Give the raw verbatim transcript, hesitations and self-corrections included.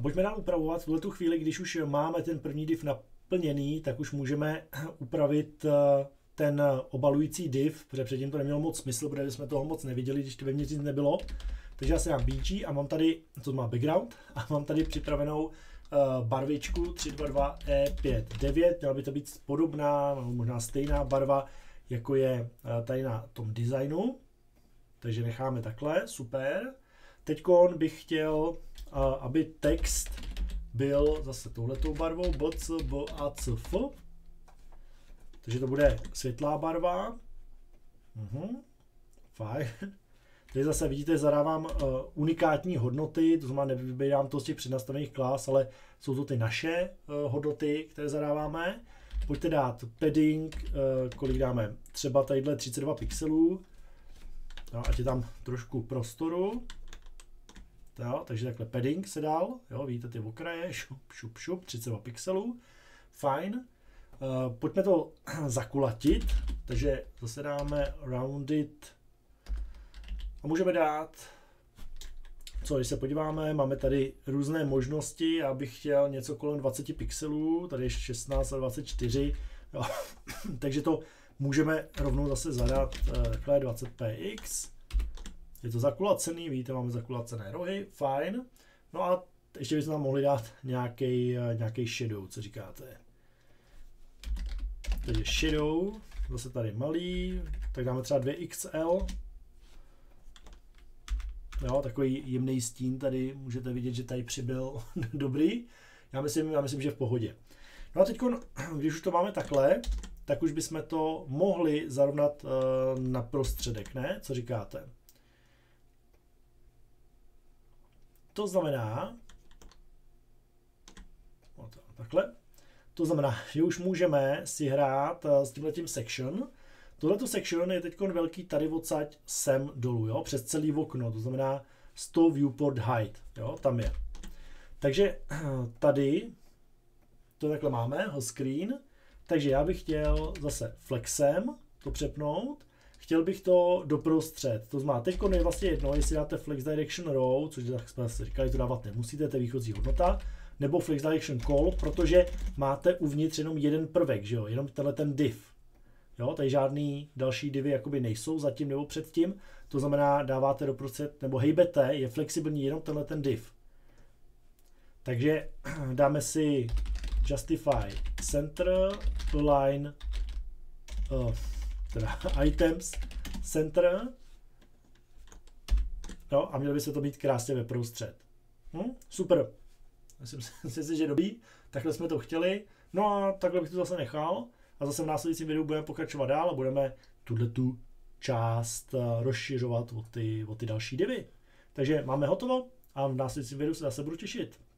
pojďme dál upravovat. V tuto chvíli, když už máme ten první div naplněný, tak už můžeme upravit ten obalující div, protože předtím to nemělo moc smysl, protože jsme toho moc neviděli, když to vevnitř nic nebylo. Takže já se dám B G a mám tady, co má background, a mám tady připravenou uh, barvičku tři dva dva E pět devět, měla by to být podobná, možná stejná barva, jako je uh, tady na tom designu. Takže necháme takhle, super. Teďkon bych chtěl, uh, aby text byl zase touhletou barvou, B C B A C F. Takže to bude světlá barva. Uhum. Fajn. Tady zase vidíte, zadávám uh, unikátní hodnoty, to znamená, nevybírám to z těch přednastavených klas, ale jsou to ty naše uh, hodnoty, které zadáváme. Pojďte dát padding, uh, kolik dáme, třeba tadyhle třicet dva pixelů, jo, ať je tam trošku prostoru. Jo, takže takhle padding se dal, jo, vidíte ty okraje, šup, šup, šup, třicet dva pixelů, fajn. Uh, pojďme to zakulatit, takže zase dáme rounded. A můžeme dát, co když se podíváme, máme tady různé možnosti, já bych chtěl něco kolem dvacet pixelů, tady je šestnáct a dvacet čtyři, jo. Takže to můžeme rovnou zase zadat takhle dvacet P X. Je to zakulacený, vidíte, máme zakulacené rohy, fajn. No a ještě bychom tam mohli dát nějaký, nějaký shadow, co říkáte. Takže shadow, zase tady malý, tak dáme třeba dvě X L. Jo, takový jemný stín tady, můžete vidět, že tady přibyl dobrý. Já myslím, já myslím, že v pohodě. No a teď, když už to máme takhle, tak už bychom to mohli zarovnat uh, na prostředek, ne? Co říkáte? To znamená, no to, takhle, to znamená, že už můžeme si hrát uh, s tímhletím section. Tohleto section je teď velký tady odsaď sem dolů, jo, přes celý okno, to znamená sto viewport height, jo, tam je. Takže tady to takhle máme, screen, takže já bych chtěl zase flexem to přepnout, chtěl bych to doprostřed, to znamená, teď je vlastně jedno, jestli dáte flex direction row, což tak jsme si říkali, to dávat nemusíte, to je výchozí hodnota, nebo flex direction call, protože máte uvnitř jenom jeden prvek, že jo, jenom tenhle ten div. Jo, tady žádný další divy jakoby nejsou zatím nebo předtím, to znamená dáváte doprostřed, nebo hejbete, je flexibilní jenom tenhle ten div. Takže dáme si justify center, align, uh, teda items, center, jo, a mělo by se to mít krásně ve prostřed. Hm? Super, myslím si, že dobrý, takhle jsme to chtěli, no a takhle bych to zase nechal. A zase v následujícím videu budeme pokračovat dál a budeme tuto část rozšiřovat o ty, o ty další divy. Takže máme hotovo a v následujícím videu se zase budu těšit.